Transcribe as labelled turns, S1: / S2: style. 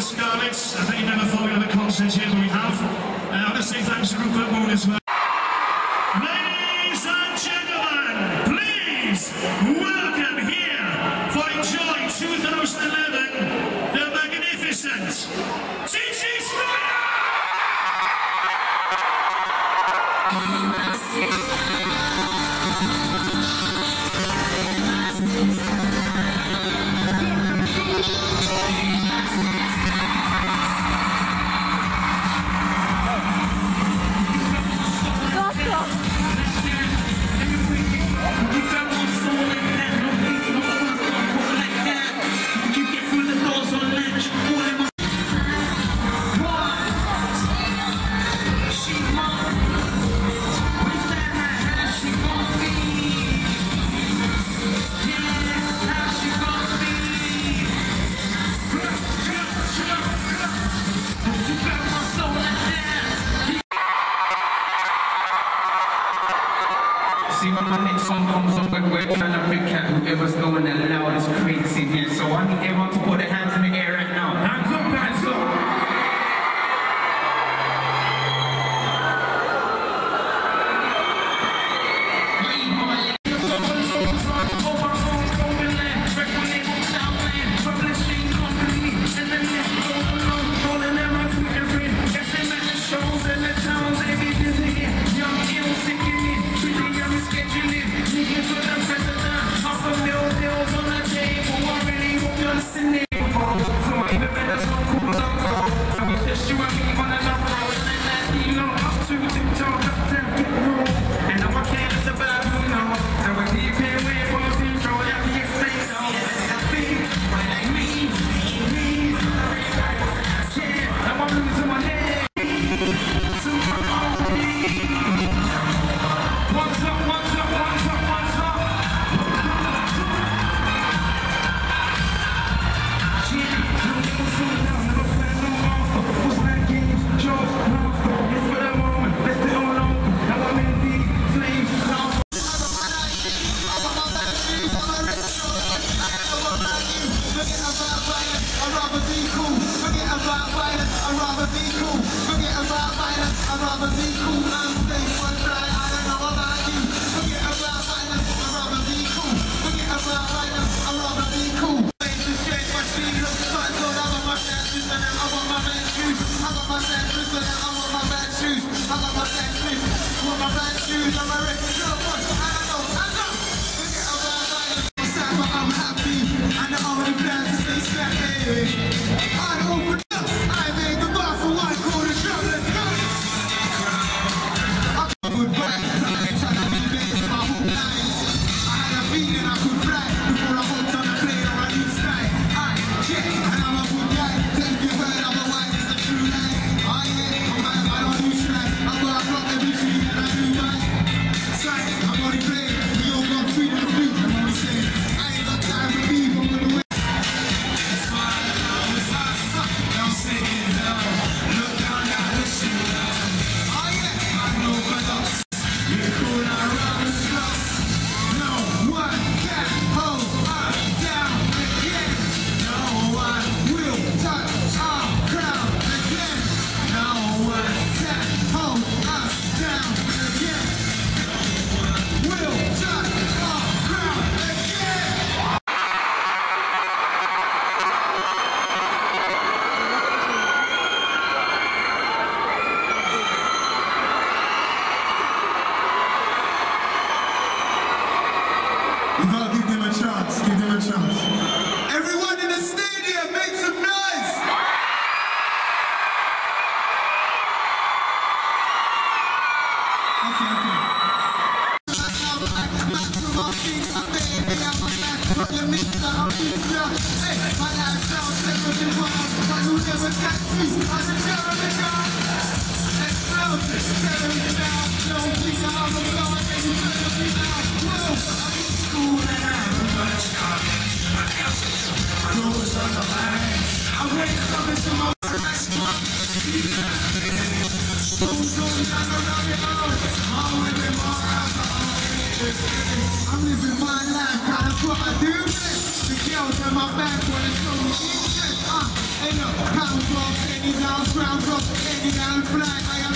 S1: Scarlets. I bet you never thought we'd have a concert here, but we have. I want to say thanks to Rupert Moon as well. Ladies and gentlemen, please welcome here for Enjoy 2011, the magnificent TG Snyder!
S2: See, when my next song comes up, we're trying to pick out whoever's going the loudest crates in here. So I need everyone to put their hands in the air right now. Hands up, hands up.
S3: You gotta give them a chance, give them a chance. Everyone in the stadium, make some noise! Okay, okay. I'm living my life, that's what I do. The girls in my back when it's so easy. Ain't no penny down, ground up, penny down, fly.